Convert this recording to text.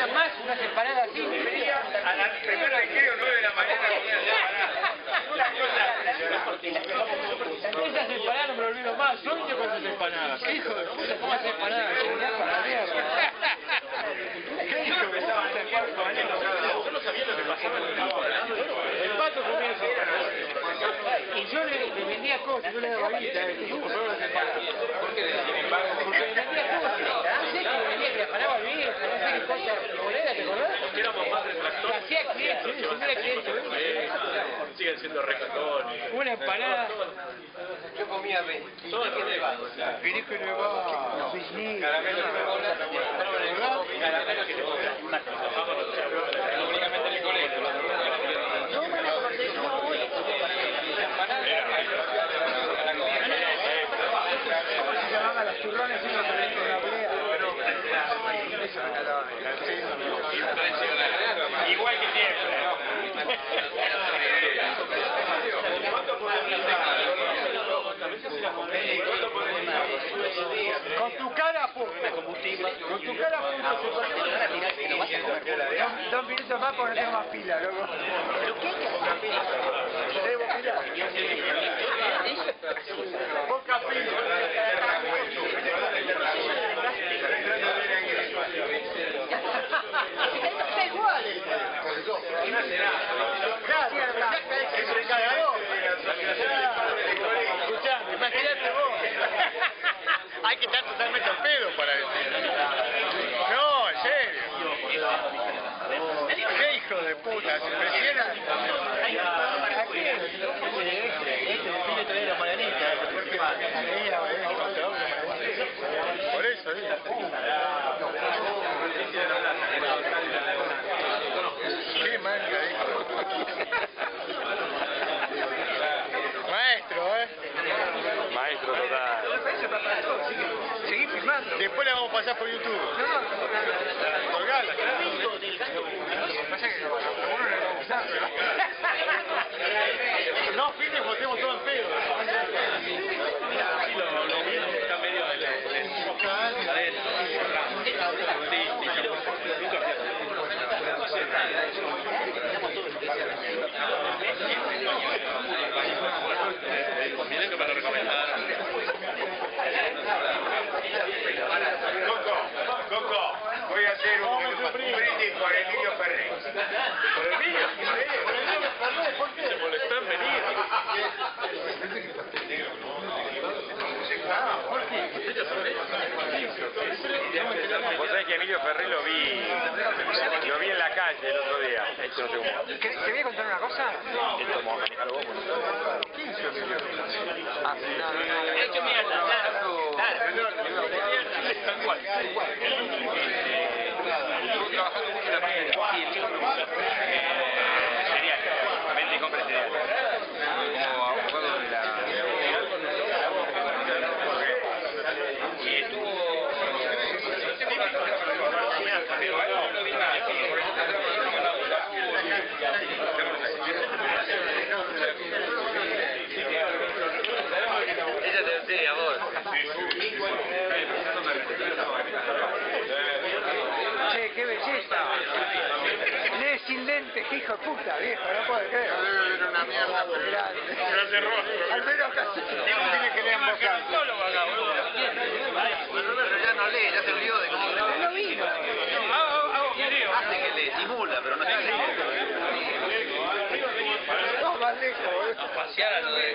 necesitan más unas empanadas así. Venía a la primer recreo 9 de la mañana una cosa. Esas empanadas no me lo olvido más. Sueño con esas empanadas. ¿Qué hijo de puta comés empanadas? Para la mierda. ¿Qué hijo de puta? Yo no sabía lo que pasaba en el campo. El pato comía esas empanadas. Y yo le vendía cosas, yo le daba guita, compraba las empanadas. ¿Por qué le daban? Porque le vendía cosas. No sé que le vendía, que afanaba el viejo, no sé qué cosa, bolera, ¿te acordás? Porque éramos más retractores. Hacía clientes, si no era cliente, Siguen siendo recatólicos. una empanada. Yo comía Federico Nevado. Federico Nevado. Caramelo que te cobran. Caramelo que te cobran. Únicamente en el colegio. Se llamaban los turrones y los Federico de la Blea. Igual que siempre. Con tu cara, punto. Con tu cara, punto. Dos minutos más porque no tengo más pila, loco. Debo pila. Poca pila. Está igual. Es el cargador. Escuchame, imagínate vos. Hay que estar totalmente al pedo para eso. No, en serio. Qué hijo de puta, se impresiona. ¿A qué? Este pide traer la maranita. Por eso, qué manga, Maestro, Maestro total. Seguí filmando. Después la vamos a pasar por YouTube. Colgala, no filmes, botemos todo en pedo. Lo mío está medio de la... Miren que para recomendar. Coco, voy a hacer un brindis por Emilio Ferrer. ¿Por Emilio? ¿Por qué? Se molestó en venir. ¿Por qué? Vos sabés que Emilio Ferrer lo vi en la calle el otro día. Esto no sé cómo. ¿Te voy a contar una cosa? Esto como manejarlo vos. ¿Qué hizo Emilio? De hecho, mira, tal cual. Estuvo trabajando mucho en la página de cereal. Vende y compra cereal. Como abogado de la... Y estuvo... Ella te decía a vos. Che, qué belleza. Lee sin lentes, qué hijo de puta, viejo, no puedo creer. Debe ver una mierda, pero Gracias, Rosso. Al menos casi tiene que leer en voz alta. pero ya no lee, ya se olvidó de cómo lee. No vino. Hago video. Hace que lee, simula, pero no está leyendo. No, más lejos. Pasear a lo de...